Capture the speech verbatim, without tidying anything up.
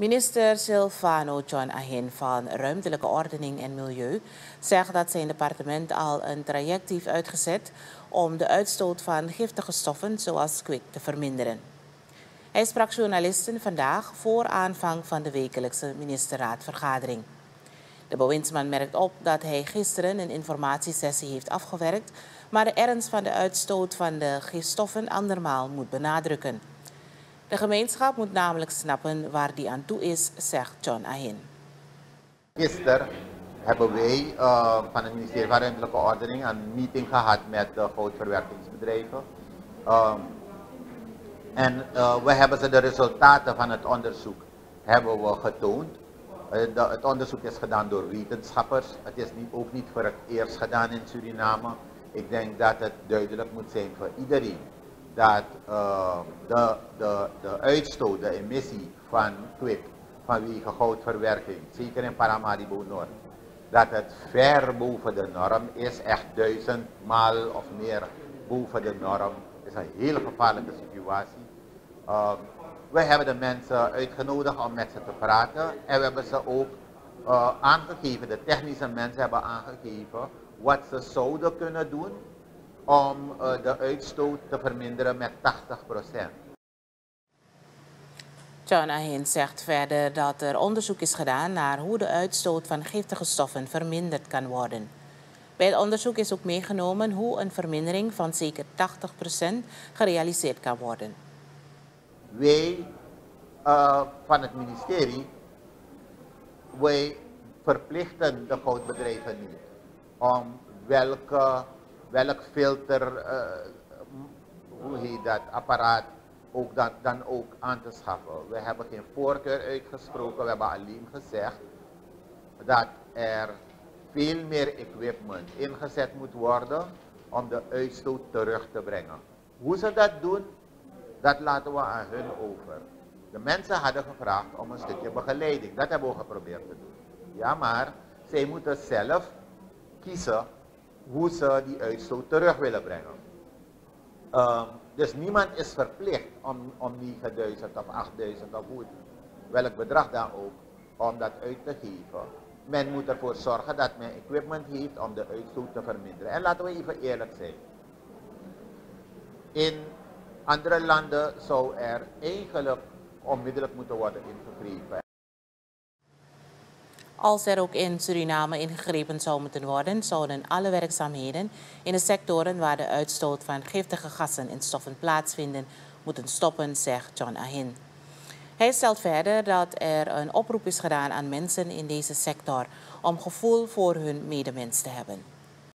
Minister Silvano John Ahin van Ruimtelijke Ordening en Milieu zegt dat zijn departement al een traject heeft uitgezet om de uitstoot van giftige stoffen zoals kwik te verminderen. Hij sprak journalisten vandaag voor aanvang van de wekelijkse ministerraadvergadering. De bewindsman merkt op dat hij gisteren een informatiesessie heeft afgewerkt, maar de ernst van de uitstoot van de gifstoffen andermaal moet benadrukken. De gemeenschap moet namelijk snappen waar die aan toe is, zegt John Ahin. Gisteren hebben wij uh, van het ministerie van Ruimtelijke Ordening een meeting gehad met de goudverwerkingsbedrijven. Uh, en uh, we hebben ze de resultaten van het onderzoek hebben we getoond. Uh, de, het onderzoek is gedaan door wetenschappers. Het is niet, ook niet voor het eerst gedaan in Suriname. Ik denk dat het duidelijk moet zijn voor iedereen dat uh, de, de, de uitstoot, de emissie van kwik vanwege goudverwerking, zeker in Paramaribo Noord, dat het ver boven de norm is, echt duizend maal of meer boven de norm. Het is een hele gevaarlijke situatie. Uh, wij hebben de mensen uitgenodigd om met ze te praten en we hebben ze ook uh, aangegeven, de technische mensen hebben aangegeven wat ze zouden kunnen doen om uh, de uitstoot te verminderen met tachtig procent. John Ahin zegt verder dat er onderzoek is gedaan naar hoe de uitstoot van giftige stoffen verminderd kan worden. Bij het onderzoek is ook meegenomen hoe een vermindering van zeker tachtig procent gerealiseerd kan worden. Wij uh, van het ministerie, wij verplichten de goudbedrijven niet om welke, welk filter, uh, hoe heet dat, apparaat ook dan, dan ook aan te schaffen. We hebben geen voorkeur uitgesproken, we hebben alleen gezegd dat er veel meer equipment ingezet moet worden om de uitstoot terug te brengen. Hoe ze dat doen, dat laten we aan hun over. De mensen hadden gevraagd om een stukje begeleiding, dat hebben we geprobeerd te doen. Ja, maar zij moeten zelf kiezen hoe ze die uitstoot terug willen brengen. Um, dus niemand is verplicht om, om negenduizend of achtduizend of hoe, welk bedrag dan ook, om dat uit te geven. Men moet ervoor zorgen dat men equipment heeft om de uitstoot te verminderen. En laten we even eerlijk zijn. In andere landen zou er eigenlijk onmiddellijk moeten worden ingegrepen. Als er ook in Suriname ingegrepen zou moeten worden, zouden alle werkzaamheden in de sectoren waar de uitstoot van giftige gassen en stoffen plaatsvinden, moeten stoppen, zegt John Ahin. Hij stelt verder dat er een oproep is gedaan aan mensen in deze sector om gevoel voor hun medemens te hebben.